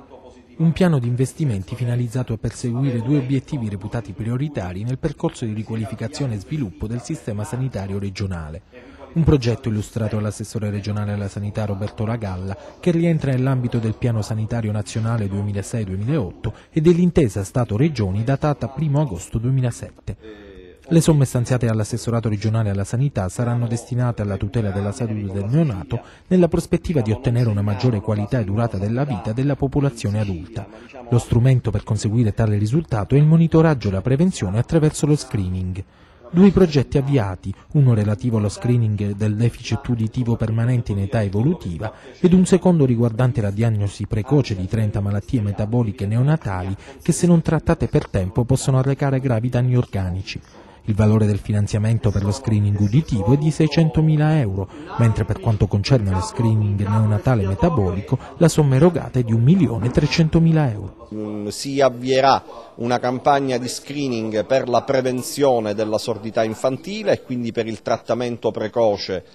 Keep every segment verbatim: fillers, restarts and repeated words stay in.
Un piano di investimenti finalizzato a perseguire due obiettivi reputati prioritari nel percorso di riqualificazione e sviluppo del sistema sanitario regionale. Un progetto illustrato dall'assessore regionale alla sanità Roberto Lagalla, che rientra nell'ambito del Piano Sanitario Nazionale duemilasei duemilaotto e dell'intesa Stato-Regioni datata primo agosto duemilasette. Le somme stanziate dall'assessorato regionale alla sanità saranno destinate alla tutela della salute del neonato nella prospettiva di ottenere una maggiore qualità e durata della vita della popolazione adulta. Lo strumento per conseguire tale risultato è il monitoraggio e la prevenzione attraverso lo screening. Due progetti avviati, uno relativo allo screening del deficit uditivo permanente in età evolutiva ed un secondo riguardante la diagnosi precoce di trenta malattie metaboliche neonatali che, se non trattate per tempo, possono arrecare gravi danni organici. Il valore del finanziamento per lo screening uditivo è di seicentomila euro, mentre per quanto concerne lo screening neonatale metabolico la somma erogata è di un milione trecentomila euro. Si avvierà una campagna di screening per la prevenzione della sordità infantile e quindi per il trattamento precoce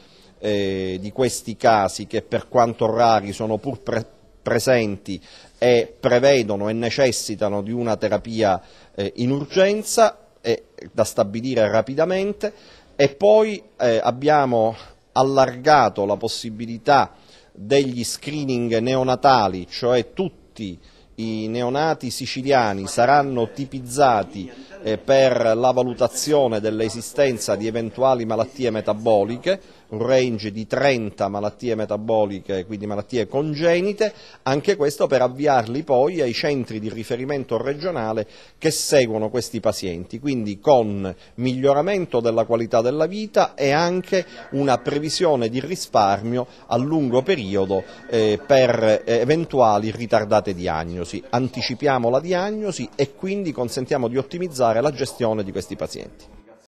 eh, di questi casi che, per quanto rari, sono pur pre presenti e prevedono e necessitano di una terapia eh, in urgenza, è da stabilire rapidamente. E poi eh, abbiamo allargato la possibilità degli screening neonatali, cioè tutti i neonati siciliani saranno tipizzati eh, per la valutazione dell'esistenza di eventuali malattie metaboliche, un range di trenta malattie metaboliche, quindi malattie congenite, anche questo per avviarli poi ai centri di riferimento regionale che seguono questi pazienti, quindi con miglioramento della qualità della vita e anche una previsione di risparmio a lungo periodo eh, per eventuali ritardate diagnosi. Anticipiamo la diagnosi e quindi consentiamo di ottimizzare la gestione di questi pazienti.